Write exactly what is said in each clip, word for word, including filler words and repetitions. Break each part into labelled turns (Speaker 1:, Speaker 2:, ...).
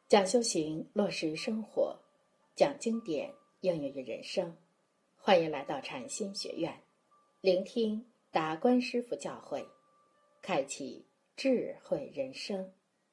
Speaker 1: 讲修行落实于生活，讲经典应用于人生。欢迎来到禅心学院，聆听达观师父教诲，开启智慧人生。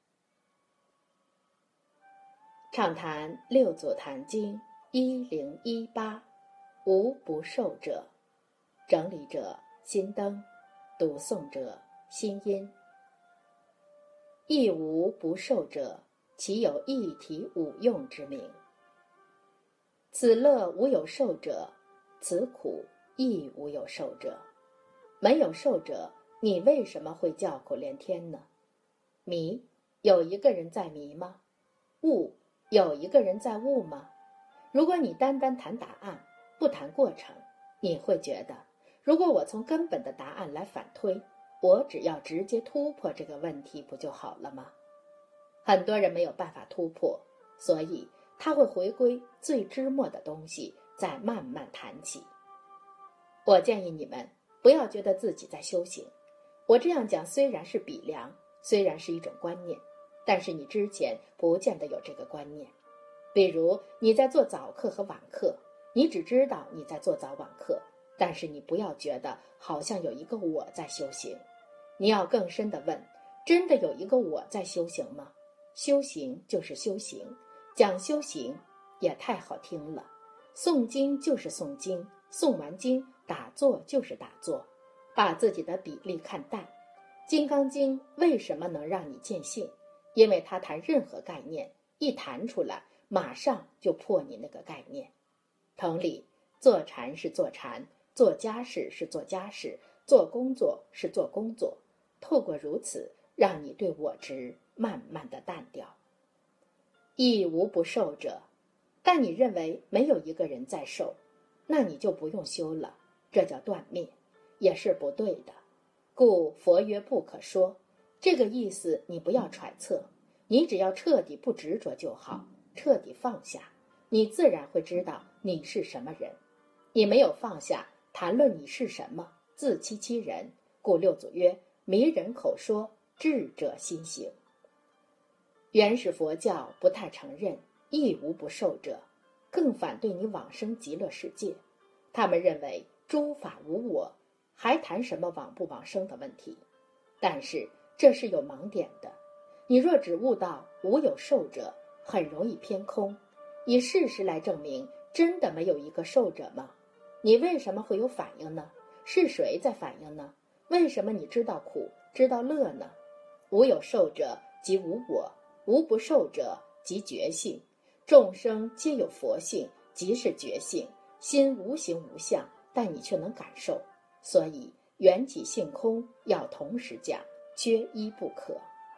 Speaker 1: 畅谈六祖坛经一零一八，无不受者。整理者心灯，读诵者心音。亦无不受者，其有一体五用之名？此乐无有受者，此苦亦无有受者。没有受者，你为什么会叫苦连天呢？迷，有一个人在迷吗？悟，有一个人在悟吗？如果你单单谈答案，不谈过程，你会觉得，如果我从根本的答案来反推，我只要直接突破这个问题不就好了吗？很多人没有办法突破，所以他会回归最枝末的东西，再慢慢谈起。我建议你们不要觉得自己在修行。我这样讲虽然是比量，虽然是一种观念，但是你之前不见得有这个观念。比如你在做早课和晚课，你只知道你在做早晚课，但是你不要觉得好像有一个我在修行。你要更深地问，真的有一个我在修行吗？修行就是修行，讲修行也太好听了。诵经就是诵经，诵完经打坐就是打坐，把自己的比例看淡。金刚经为什么能让你见性？因为它谈任何概念，一谈出来马上就破你那个概念。同理，做禅是做禅，做家事是做家事，做工作是做工作，透过如此，让你对我执慢慢的淡掉。亦无不受者，但你认为没有一个人在受，那你就不用修了，这叫断灭，也是不对的。故佛曰不可说，这个意思你不要揣测，你只要彻底不执着就好，彻底放下，你自然会知道你是什么人。你没有放下，谈论你是什么，自欺欺人。故六祖曰：迷人口说，智者心行。原始佛教不太承认亦无不受者，更反对你往生极乐世界。他们认为诸法无我，还谈什么往不往生的问题？但是这是有盲点的。你若只悟到无有受者，很容易偏空。以事实来证明，真的没有一个受者吗？你为什么会有反应呢？是谁在反应呢？为什么你知道苦，知道乐呢？无有受者即无我，无不受者即觉性。众生皆有佛性，即是觉性。心无形无相，但你却能感受。所以缘起性空要同时讲，缺一不可。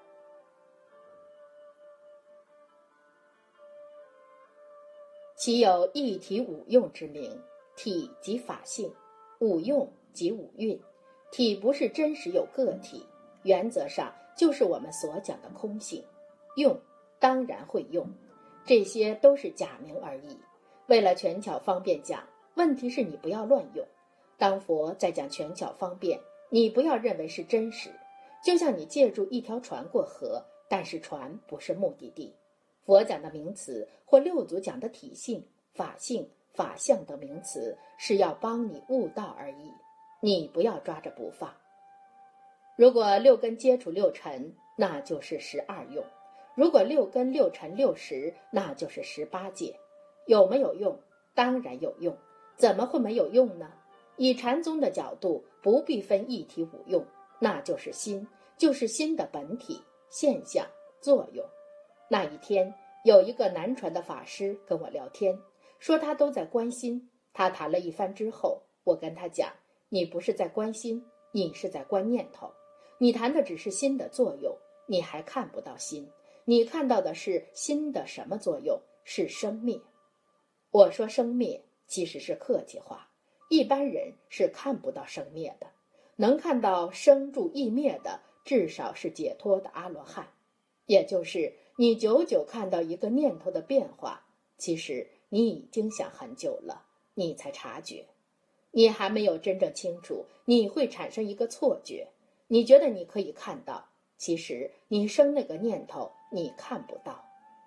Speaker 1: 其有一体五用之名？体即法性，五用即五蕴。体不是真实有个体，原则上就是我们所讲的空性。用当然会用，这些都是假名而已。为了权巧方便讲，问题是你不要乱用。当佛在讲权巧方便，你不要认为是真实。就像你借助一条船过河，但是船不是目的地。佛讲的名词或六祖讲的体性、法性、法相等名词，是要帮你悟道而已。你不要抓着不放。如果六根接触六尘，那就是十二用；如果六根六尘六识，那就是十八界。有没有用？当然有用，怎么会没有用呢？以禅宗的角度，不必分一体五用，那就是心，就是心的本体、现象、作用。那一天，有一个南传的法师跟我聊天，说他都在观心。他谈了一番之后，我跟他讲，你不是在观心，你是在观念头。你谈的只是心的作用，你还看不到心，你看到的是心的什么作用？是生灭。我说生灭其实是客气话，一般人是看不到生灭的，能看到生住异灭的，至少是解脱的阿罗汉。也就是你久久看到一个念头的变化，其实你已经想很久了，你才察觉。你还没有真正清楚，你会产生一个错觉，你觉得你可以看到，其实你生那个念头你看不到。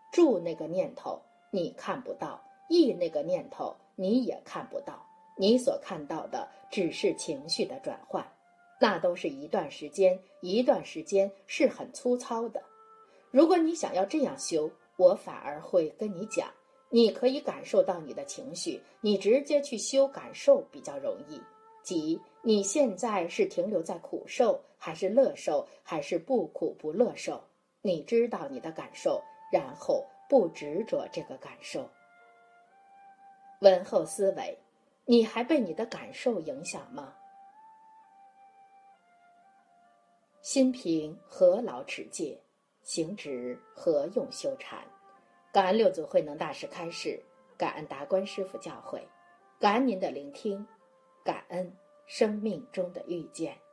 Speaker 1: 住那个念头你看不到，意那个念头你也看不到，你所看到的只是情绪的转换，那都是一段时间，一段时间是很粗糙的。如果你想要这样修，我反而会跟你讲，你可以感受到你的情绪，你直接去修感受比较容易。即你现在是停留在苦受，还是乐受，还是不苦不乐受？你知道你的感受，然后不执着这个感受。问候思维，你还被你的感受影响吗？心平何劳持戒，行直何用修禅？感恩六祖慧能大师开示，感恩达观师父教诲，感恩您的聆听，感恩生命中的遇见。